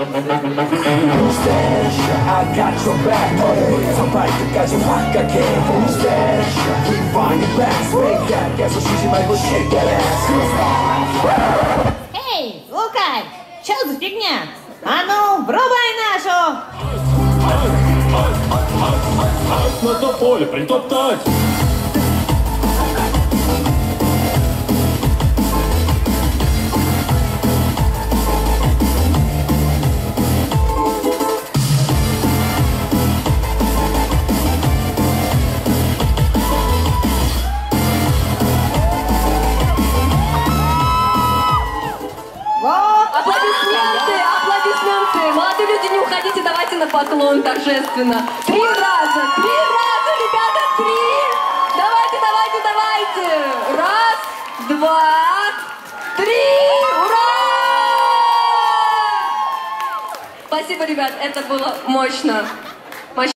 I got your back. 선발끝까지 확각해. Who's that? Keep on your back. Break that. 계속 쉬지 말고 shake that ass. Эй, Лукай, что за фигня? А ну, врубай нашу! На то поле притоптать! Аплодисменты, аплодисменты. Молодые люди, не уходите, давайте на поклон торжественно. 3 раза, ребята, 3. Давайте, давайте, давайте. 1, 2, 3. Ура! Спасибо, ребят, это было мощно.